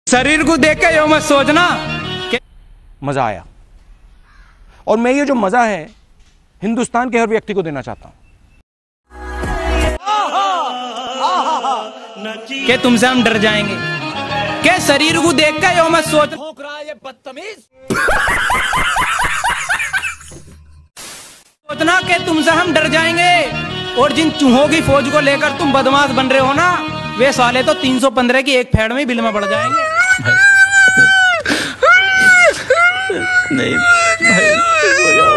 शरीर को देख के यो मत सोचना कि मजा आया। और मैं ये जो मजा है हिंदुस्तान के हर व्यक्ति को देना चाहता हूं कि तुमसे हम डर जाएंगे। के शरीर को देख के यो मत सोचना कि तुमसे हम डर जाएंगे। और जिन चूहों की फौज को लेकर तुम बदमाश बन रहे हो ना, वे साले तो 315 की एक फेड़ में बिल में पड़ जाएंगे। नहीं भाई